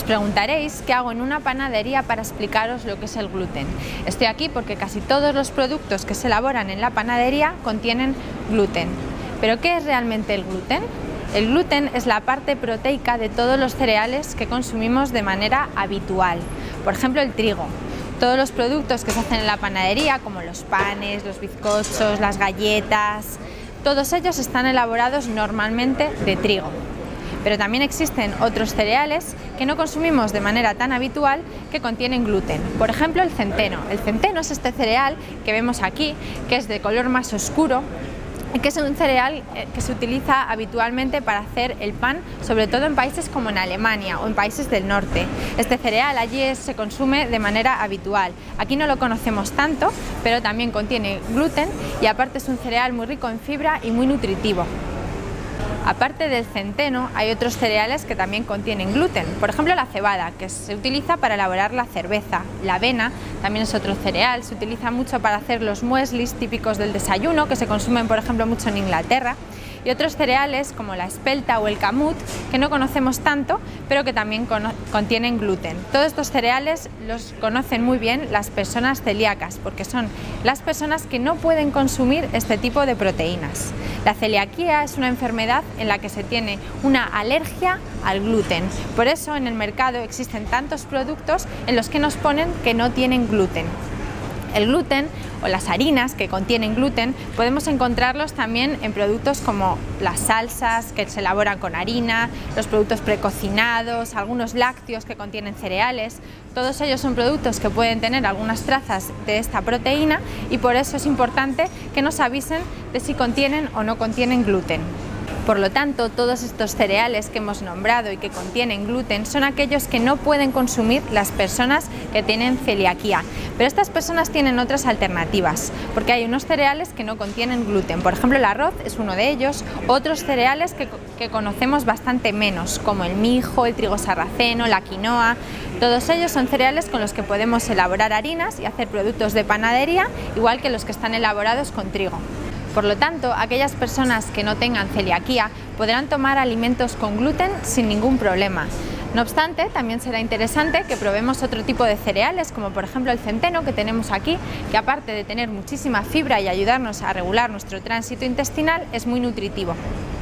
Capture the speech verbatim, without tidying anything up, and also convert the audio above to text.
preguntaréis qué hago en una panadería para explicaros lo que es el gluten. Estoy aquí porque casi todos los productos que se elaboran en la panadería contienen gluten. ¿Pero qué es realmente el gluten? El gluten es la parte proteica de todos los cereales que consumimos de manera habitual. Por ejemplo, el trigo. Todos los productos que se hacen en la panadería, como los panes, los bizcochos, las galletas, todos ellos están elaborados normalmente de trigo. Pero también existen otros cereales que no consumimos de manera tan habitual que contienen gluten. Por ejemplo, el centeno. El centeno es este cereal que vemos aquí, que es de color más oscuro, y que es un cereal que se utiliza habitualmente para hacer el pan, sobre todo en países como en Alemania o en países del norte. Este cereal allí es, se consume de manera habitual. Aquí no lo conocemos tanto, pero también contiene gluten y aparte es un cereal muy rico en fibra y muy nutritivo. Aparte del centeno, hay otros cereales que también contienen gluten, por ejemplo la cebada, que se utiliza para elaborar la cerveza. La avena también es otro cereal, se utiliza mucho para hacer los mueslis típicos del desayuno, que se consumen por ejemplo mucho en Inglaterra, y otros cereales como la espelta o el camut, que no conocemos tanto, pero que también contienen gluten. Todos estos cereales los conocen muy bien las personas celíacas, porque son las personas que no pueden consumir este tipo de proteínas. La celiaquía es una enfermedad en la que se tiene una alergia al gluten. Por eso en el mercado existen tantos productos en los que nos ponen que no tienen gluten. El gluten o las harinas que contienen gluten podemos encontrarlos también en productos como las salsas que se elaboran con harina, los productos precocinados, algunos lácteos que contienen cereales. Todos ellos son productos que pueden tener algunas trazas de esta proteína y por eso es importante que nos avisen de si contienen o no contienen gluten. Por lo tanto, todos estos cereales que hemos nombrado y que contienen gluten son aquellos que no pueden consumir las personas que tienen celiaquía. Pero estas personas tienen otras alternativas, porque hay unos cereales que no contienen gluten. Por ejemplo, el arroz es uno de ellos, otros cereales que, que conocemos bastante menos, como el mijo, el trigo sarraceno, la quinoa. Todos ellos son cereales con los que podemos elaborar harinas y hacer productos de panadería, igual que los que están elaborados con trigo. Por lo tanto, aquellas personas que no tengan celiaquía podrán tomar alimentos con gluten sin ningún problema. No obstante, también será interesante que probemos otro tipo de cereales, como por ejemplo el centeno que tenemos aquí, que aparte de tener muchísima fibra y ayudarnos a regular nuestro tránsito intestinal, es muy nutritivo.